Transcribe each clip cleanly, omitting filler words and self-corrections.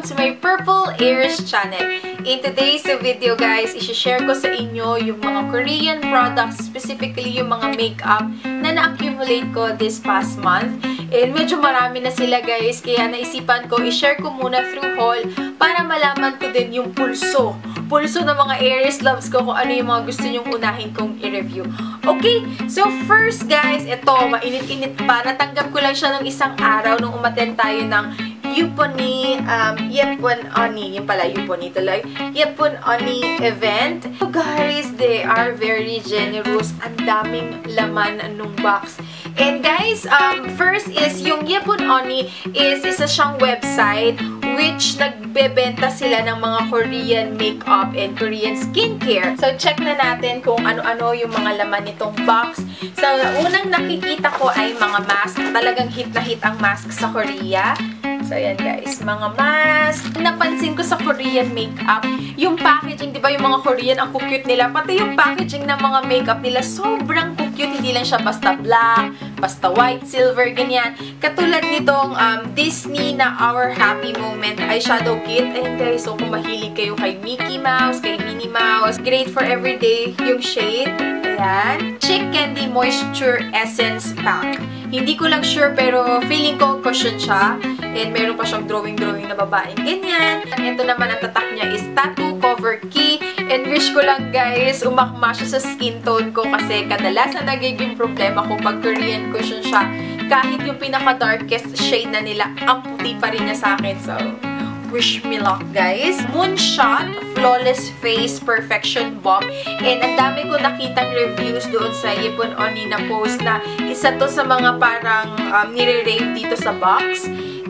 to my Purple Ears channel. In today's video guys, isi-share ko sa inyo yung mga Korean products, specifically yung mga makeup na na-accumulate ko this past month. And medyo marami na sila guys, kaya naisipan ko i-share ko muna through haul para malaman ko din yung pulso ng mga Aries loves ko kung ano yung mga gusto nyong unahin kong i-review. Okay, so first guys, ito, mainit-init pa. Natanggap ko lang siya nung isang araw nung umattend tayo ng Yuponi, Yepon Oni, yung pala, Yuponi tuloy, Yepon Oni event. So guys, they are very generous. Ang daming laman nung box. And guys, first is yung Yepon Oni is isa siyang website which nagbebenta sila ng mga Korean makeup and Korean skincare. So check na natin kung ano-ano yung mga laman nitong box. So unang nakikita ko ay mga mask. Talagang hit na hit ang mask sa Korea. So, ayan guys, mga mask. Napansin ko sa Korean makeup, yung packaging, di ba yung mga Korean, ang cute nila. Pati yung packaging ng mga makeup nila, sobrang cute. Hindi lang siya basta black, basta white, silver, ganyan. Katulad nitong Disney na Our Happy Moment eyeshadow kit. Ayan guys, so kung mahilig kayo kay Mickey Mouse, kay Minnie Mouse, great for everyday yung shade. Ayan. Chick Candy Moisture Essence Pack. Hindi ko lang sure pero feeling ko cushion siya. And meron pa siyang drawing na babaeng ganyan. Ito naman ang tatak niya is Tattoo Cover Key. And wish ko lang guys, umakma siya sa skin tone ko kasi kadalasan nagiging problema ko pag Korean cushion siya. Kahit yung pinaka-darkest shade na nila, ang puti pa rin niya sa akin. So, wish me luck guys. Moonshot Flawless Face Perfection Balm. And ang dami ko nakitang reviews doon sa Yepon Oni na post na isa to sa mga parang nire-rave dito sa box.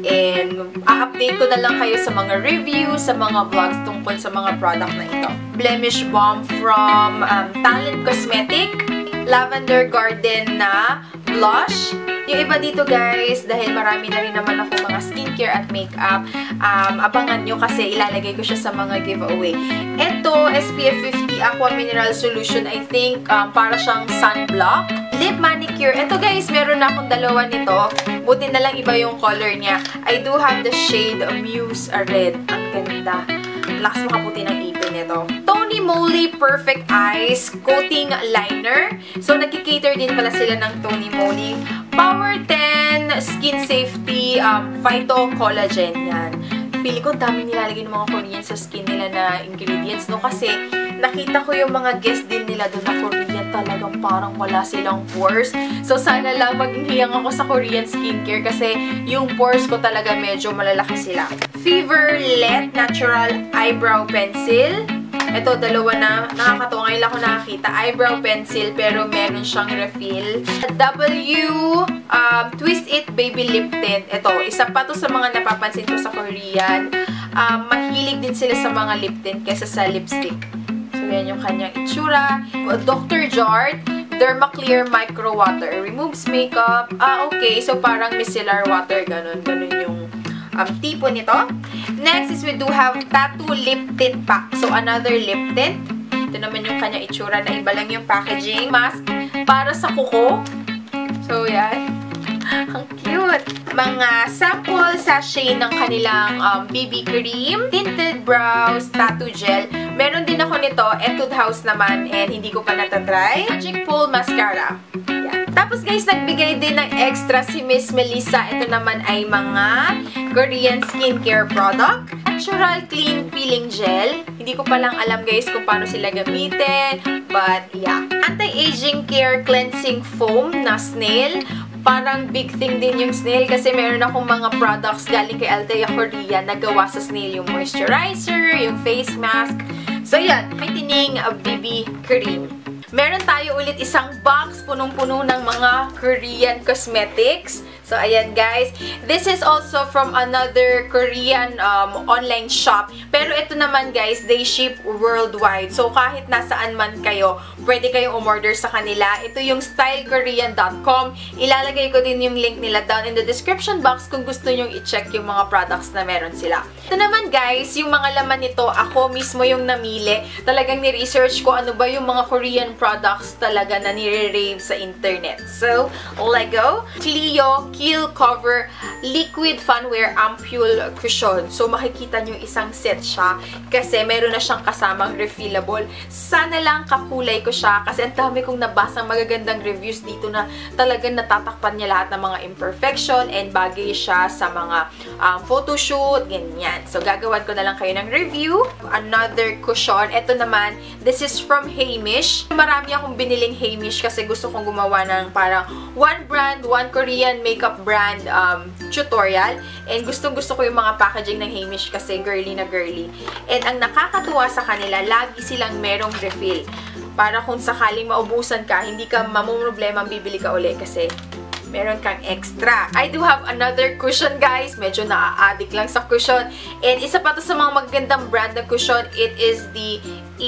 And a-update ko na lang kayo sa mga reviews, sa mga vlogs tungkol sa mga product na ito. Blemish Balm from Talent Cosmetic. Lavender Garden na blush. Yung iba dito guys, dahil marami na rin naman ako mga skincare at makeup, abangan nyo kasi ilalagay ko siya sa mga giveaway. Ito, SPF 50 Aqua Mineral Solution, I think para siyang sunblock. Lip manicure. Ito guys, meron na akong dalawa nito. Buti na lang iba yung color niya. I do have the shade Muse Red. Ang ganda. Lakas makaputi ng ipin nito. Tony Moly Perfect Eyes Coating Liner. So, nagkikater din pala sila ng Tony Moly. Power 10 Skin Safety Phyto Collagen. Yan. Pili ko dami nilalagay ng mga Korean sa skin nila na ingredients, no? Kasi nakita ko yung mga guest din nila doon na Korean, talagang parang wala silang pores. So, sana lang maging hiyang ako sa Korean skincare kasi yung pores ko talaga medyo malalaki sila. Fever Let Natural Eyebrow Pencil. Ito, dalawa na. Nakakatawa. Ngayon lang ako nakakita. Eyebrow pencil, pero meron siyang refill. Twist It Baby Lip Tint. Ito, isa pa to sa mga napapansin ko sa Korean. Mahilig din sila sa mga lip tint kaysa sa lipstick. So, yan yung kanyang itsura. Dr. Jart Derma Clear Micro Water. Removes makeup. Okay. So, parang micellar water. Ganun yung tipo nito. Next is we do have Tattoo Lip Tint Pack. So, another lip tint. Ito naman yung kanyang itsura na iba lang yung packaging. Mask para sa kuko. So, yan. Ang cute. Mga sample sachet ng kanilang BB cream. Tinted Brows Tattoo Gel. Meron din ako nito. Etude House naman. And hindi ko pa natatry. Magic Pull Mascara. Tapos guys, nagbigay din ng extra si Miss Melissa. Ito naman ay mga Korean skincare product. Natural Clean Peeling Gel. Hindi ko palang alam guys kung paano sila gamitin. But yeah. Anti-aging care cleansing foam na snail. Parang big thing din yung snail kasi meron akong mga products galing kay Altea Korea na gawa sa snail. Yung moisturizer, yung face mask. So yan, whitening BB cream. Meron tayo ulit isang box punong-puno ng mga Korean cosmetics. So, ayan guys. This is also from another Korean online shop. Pero ito naman guys, they ship worldwide. So, kahit nasaan man kayo, pwede kayong umorder sa kanila. Ito yung stylekorean.com. Ilalagay ko din yung link nila down in the description box kung gusto nyong i-check yung mga products na meron sila. Ito naman guys, yung mga laman nito, ako mismo yung namili. Talagang ni-research ko ano ba yung mga Korean products talaga na nire-rave sa internet. So, Lego Clio Keel Cover Liquid Funwear Ampule Cushion. So, makikita nyo isang set siya kasi meron na siyang kasamang refillable. Sana lang kakulay ko siya kasi ang dami kong nabasang magagandang reviews dito na talagang natatakpan niya lahat ng mga imperfection and bagay siya sa mga photoshoot, ganyan. So, gagawan ko na lang kayo ng review. Another cushion. Ito naman, this is from Heimish. Marami akong biniling Heimish kasi gusto kong gumawa ng parang one brand, one Korean makeup brand tutorial. And gustong-gusto ko yung mga packaging ng Heimish kasi girly na girly. And ang nakakatuwa sa kanila, lagi silang merong refill. Para kung sakaling maubusan ka, hindi ka mamumroblema bibili ka uli kasi meron kang extra. I do have another cushion, guys. Medyo naa-addict lang sa cushion. And isa pa to sa mga magagandang brand na cushion. It is the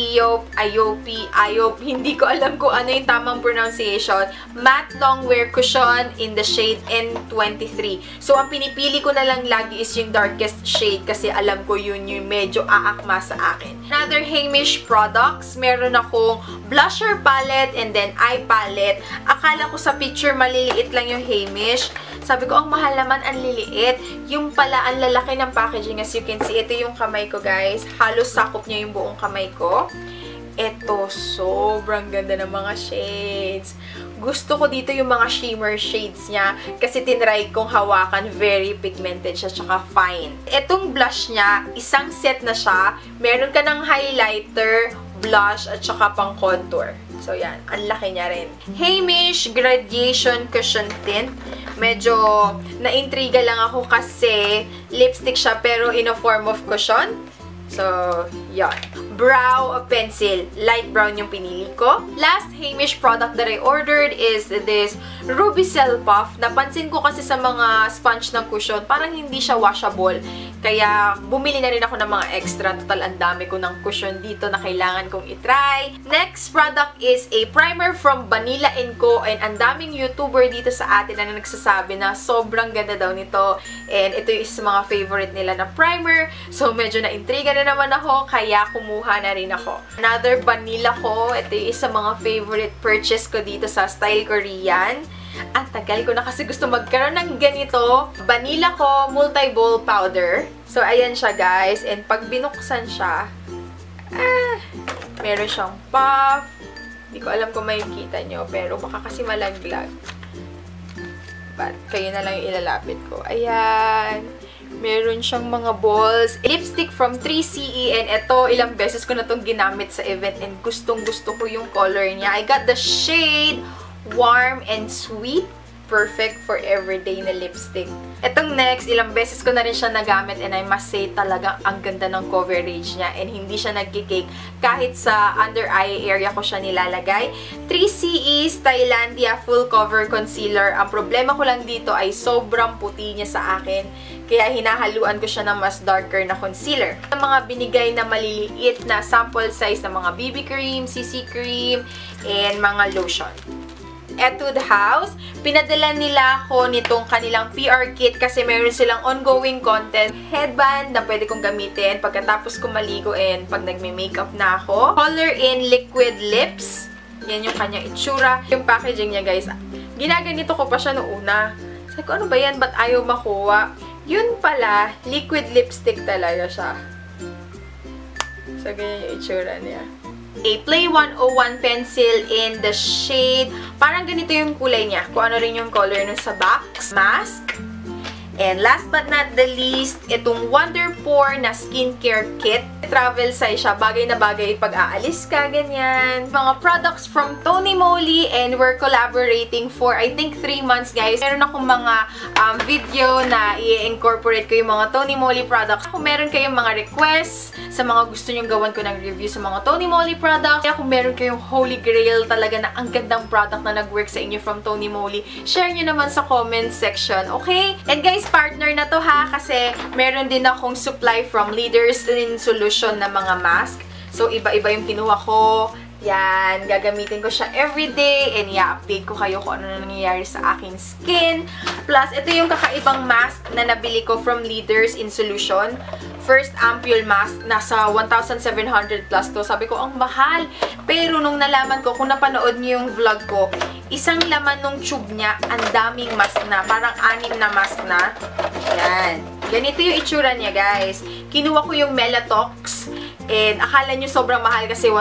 IOP. Hindi ko alam kung ano yung tamang pronunciation. Matte Longwear Cushion in the shade N23. So, ang pinipili ko na lang lagi is yung darkest shade kasi alam ko yun yung medyo aakma sa akin. Another Heimish products. Meron akong blusher palette and then eye palette. Akala ko sa picture maliliit lang yung Heimish. Sabi ko, ang mahal naman, ang liliit. Yung pala, ang lalaki ng packaging. As you can see, ito yung kamay ko, guys. Halos sakop niya yung buong kamay ko. Ito, sobrang ganda ng mga shades. Gusto ko dito yung mga shimmer shades niya kasi tinry kong hawakan. Very pigmented siya, tsaka fine. Itong blush niya, isang set na siya. Meron ka ng highlighter, blush, at tsaka pang contour. So, yan. Ang laki niya rin. Heimish Gradation Cushion Tint. Medyo na-intriga lang ako kasi lipstick siya pero in a form of cushion. So, yan. Brow pencil. Light brown yung pinili ko. Last Heimish product that I ordered is this Ruby Cell Puff. Napansin ko kasi sa mga sponge ng cushion, parang hindi siya washable. Kaya, bumili na rin ako ng mga extra. Total, ang dami ko ng cushion dito na kailangan kong itry. Next product is a primer from Vanilla & Co. And ang daming YouTuber dito sa atin na nagsasabi na sobrang ganda daw nito. And ito yung isa sa mga favorite nila na primer. So, medyo na-intriga na naman ako. Kaya, kumuha na rin ako. Another Vanilla ko. Ito yung isa sa mga favorite purchase ko dito sa Style Korean. Ang tagal ko na kasi gusto magkaroon ng ganito. Vanilla ko multi-ball powder. So, ayan siya, guys. And pag binuksan siya, meron siyang puff. Hindi ko alam kung makikita nyo, pero baka kasi malaglag. But, kayo na lang yung ilalapit ko. Ayan. Meron siyang mga balls. Lipstick from 3CE. And ito, ilang beses ko na itong ginamit sa event. And gustong-gusto ko yung color niya. I got the shade Warm and Sweet. Perfect for everyday na lipstick. Itong next, ilang beses ko na rin siya nagamit and I must say talagang ang ganda ng coverage niya and hindi siya nagkikake. Kahit sa under eye area ko siya nilalagay. 3CE Stylandia Full Cover Concealer. Ang problema ko lang dito ay sobrang puti niya sa akin. Kaya hinahaluan ko siya ng mas darker na concealer. Ang mga binigay na maliliit na sample size ng mga BB cream, CC cream, and mga lotion. Etude House, pinadala nila ako nitong kanilang PR kit kasi meron silang ongoing contest. Headband na pwede kong gamitin pagkatapos ko maligo and pag nagme-makeup na ako. Color in Liquid Lips. Yan yung kanyang itsura. Yung packaging niya, guys. Ginaganito ko pa siya noong una. Sabi ko, ano ba yan? Ba't ayaw makuha? Yun pala, liquid lipstick talaga siya. So, ganyan yung itsura niya. A Play 101 pencil in the shade. Parang ganito yung kulay niya. Kung ano rin yung color nun sa box. Mask. And last but not the least, itong Wonder Pore na skincare kit. Travel size siya. Bagay na bagay pag aalis ka, ganyan. Mga products from Tony Moly and we're collaborating for, I think, 3 months, guys. Meron akong mga video na i-incorporate ko yung mga Tony Moly products. Kung meron kayong mga requests sa mga gusto nyong gawan ko ng review sa mga Tony Moly products, kaya kung meron kayong holy grail talaga na ang gandang product na nag-work sa inyo from Tony Moly, share nyo naman sa comment section, okay? And guys, partner na to ha, kasi meron din akong supply from Leaders in Solution na mga mask. So, iba-iba yung kinuha ko. Yan, gagamitin ko siya everyday and i-update ko kayo kung ano na nangyayari sa aking skin. Plus, ito yung kakaibang mask na nabili ko from Leaders in Solution. First ampule mask, nasa 1,700 plus to. Sabi ko, ang mahal. Pero nung nalaman ko, kung napanood niyo yung vlog ko, isang laman nung tube niya, ang daming mask na. Parang 6 na mask na. Yan. Ganito yung itsura niya, guys. Kinuha ko yung Melatox. And akala nyo sobrang mahal kasi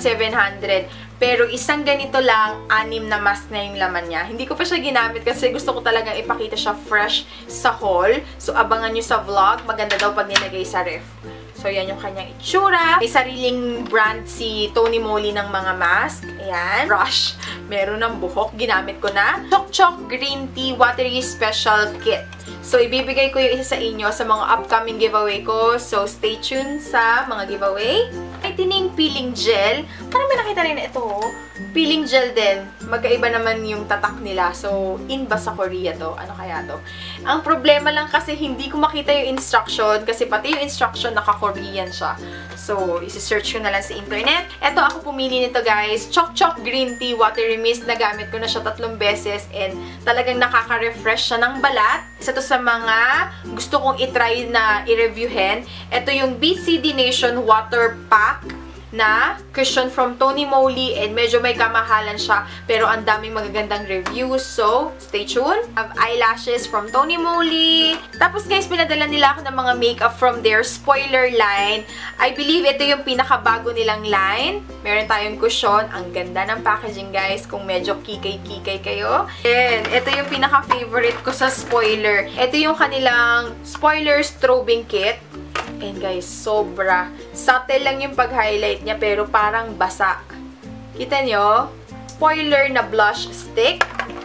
1,700. Pero isang ganito lang, 6 na mask na yung laman niya. Hindi ko pa siya ginamit kasi gusto ko talagang ipakita siya fresh sa haul. So, abangan nyo sa vlog. Maganda daw pag nilagay sa ref. So, yan yung kanyang itsura. May sariling brand si Tony Moly ng mga mask. Ayan. Brush. Meron ng buhok. Ginamit ko na. Chok Chok Green Tea Watery Special Kit. So, ibibigay ko yung isa sa inyo sa mga upcoming giveaway ko. So, stay tuned sa mga giveaway. Ay, tining peeling gel. Parang may nakita rin na ito. Peeling gel din. Magkaiba naman yung tatak nila. So, in ba sa Korea to? Ano kaya to? Ang problema lang kasi hindi ko makita yung instruction. Kasi pati yung instruction naka-Korean siya. So, isi-search ko na lang sa internet. Ito, ako pumili nito, guys. Chok Chok Green Tea Watery Mist. Nagamit ko na siya 3 beses. And talagang nakaka-refresh siya ng balat. Isa to sa mga gusto kong itry na i-reviewin. Ito yung BCD Nation Water Pack na cushion from Tony Moly and medyo may kamahalan siya pero ang daming magagandang reviews. So, stay tuned. I have eyelashes from Tony Moly. Tapos guys, pinadala nila ako ng mga makeup from their spoiler line. I believe ito yung pinakabago nilang line. Meron tayong cushion. Ang ganda ng packaging, guys, kung medyo kikay-kikay kayo. And ito yung pinaka-favorite ko sa spoiler. Ito yung kanilang spoiler strobing kit. And guys, sobra. Subtle lang yung pag-highlight niya pero parang basa. Kita nyo? Spoiler na blush stick.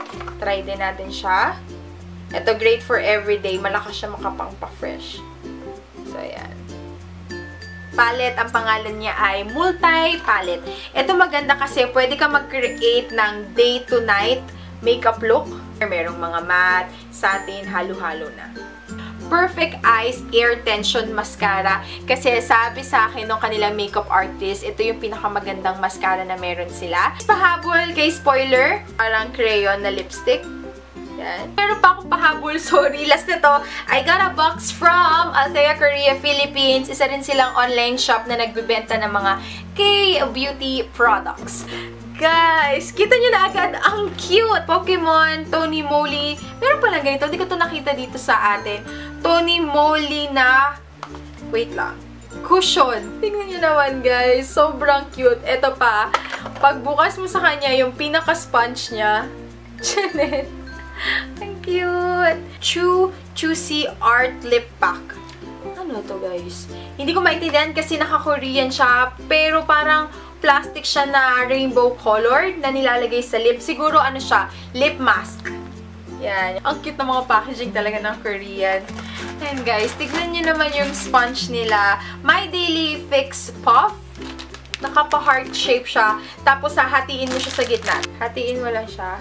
Try din natin siya. Ito, great for everyday. Malakas siya makapang-pa-fresh. So, ayan. Palette, ang pangalan niya ay Multi-Palette. Ito maganda kasi pwede ka mag-create ng day to night makeup look. Merong mga matte, satin, halo-halo na. Perfect Eyes Air Tension Mascara. Kasi sabi sa akin ng kanilang makeup artist, ito yung pinakamagandang mascara na meron sila. Pahabol kay spoiler, parang crayon na lipstick. Yan. Meron pa akong pahabol, sorry. Last nito, I got a box from Althea Korea, Philippines. Isa rin silang online shop na nagbibenta ng mga K-beauty products. Guys, kita nyo na agad, ang cute! Pokemon, Tony Moly. Meron palang ganito, hindi ko ito nakita dito sa atin. Tony Moly na, wait lang, cushion. Tingnan nyo naman, guys. Sobrang cute. Ito pa, pagbukas mo sa kanya, yung pinaka-sponge niya. Janet. Ang cute. Choosy Art Lip Pack. Ano to, guys? Hindi ko maintindihan kasi naka-Korean siya, pero parang plastic siya na rainbow color na nilalagay sa lip. Siguro ano siya, lip mask. Yan. Ang cute ng mga packaging talaga ng Korean. And guys, tignan nyo naman yung sponge nila. My Daily Fix Puff. Nakapa-heart shape siya. Tapos hahatiin mo siya sa gitna. Hatiin mo lang siya.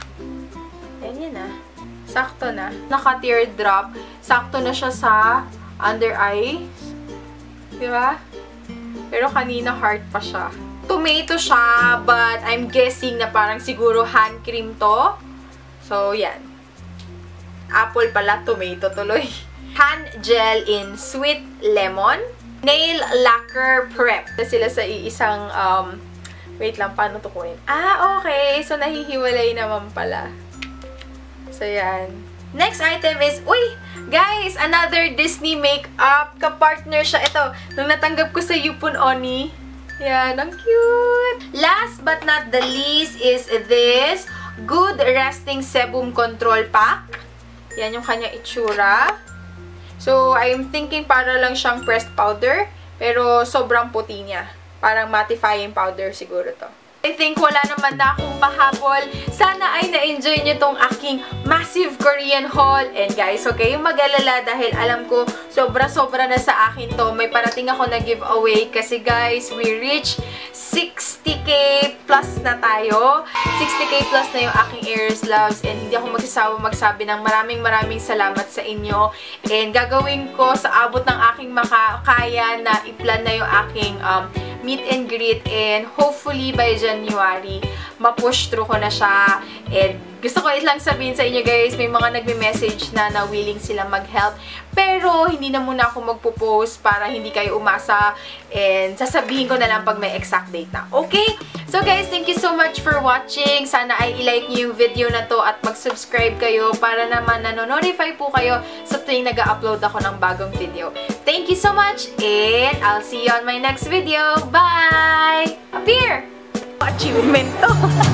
Yan yan ah. Sakto na. Naka-teardrop. Sakto na siya sa under eye. Diba? Pero kanina heart pa siya. Tomato siya, but I'm guessing na parang siguro hand cream to. So, yan. Apple pala, tomato tuloy. Hand gel in sweet lemon. Nail lacquer prep. Sila sa isang, wait lang, paano to kunin? Ah, okay. So, nahihiwalay naman pala. So, yan. Next item is, uy! Guys, another Disney makeup. Kapartner siya. Ito, nung natanggap ko sa Yupon Oni. Yan, ang cute! Last but not the least is this Good Resting Sebum Control Pack. Yan yung kanyang itsura. So, I'm thinking para lang siyang pressed powder. Pero sobrang puti niya. Parang mattifying powder siguro to. I think wala naman na akong pahabol. Sana ay na-enjoy nyo tong aking massive Korean haul. And guys, huwag kayong mag-alala dahil alam ko sobra-sobra na sa akin to. May parating ako na giveaway kasi guys, we reach 60k plus na tayo. 60k plus na yung aking Aries Loves and hindi ako magsasawa magsabi ng maraming salamat sa inyo. And gagawin ko sa abot ng aking makakaya na i-plan na yung aking meet and greet, and hopefully by January, ma-push through ko na siya. And gusto ko lang sabihin sa inyo guys, may mga nagme-message na willing sila mag-help. Pero hindi na muna ako magpo-post para hindi kayo umasa, and sasabihin ko na lang pag may exact date na. Okay? So guys, thank you so much for watching. Sana ay i-like niyo yung video na to at mag-subscribe kayo para naman nano-notify po kayo sa tuwing nag-upload ako ng bagong video. Thank you so much, and I'll see you on my next video. Bye! Appear! Achievement to!